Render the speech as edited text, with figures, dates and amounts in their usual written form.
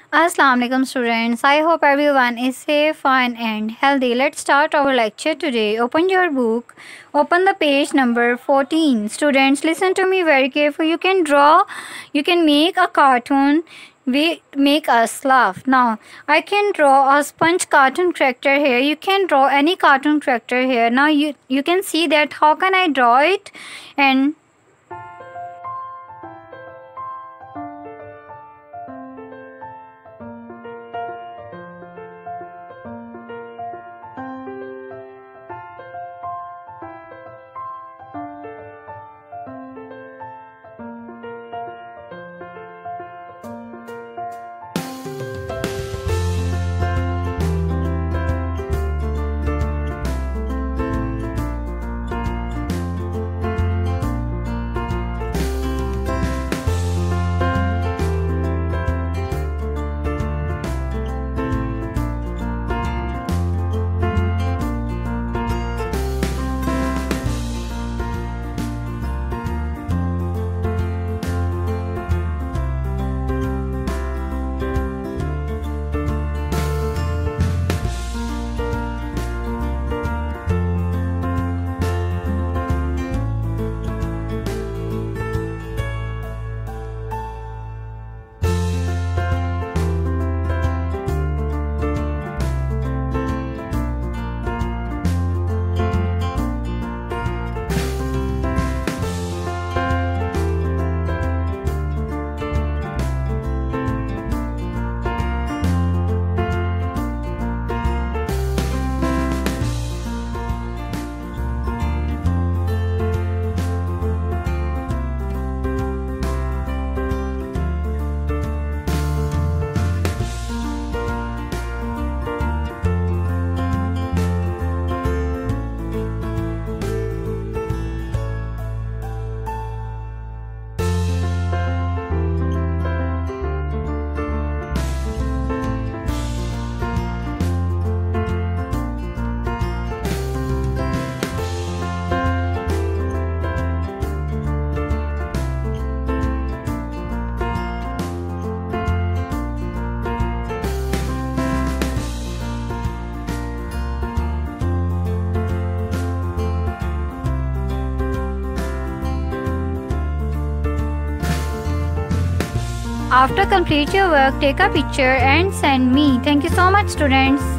Assalamu alaikum students. I hope everyone is safe, fine and healthy. Let's start our lecture today. Open your book. Open the page number 14. Students, listen to me very carefully. You can draw, you can make a cartoon. We make us laugh. Now, I can draw a sponge cartoon character here. You can draw any cartoon character here. Now, you can see that how can I draw it and after complete your work, take a picture and send me. Thank you so much, students.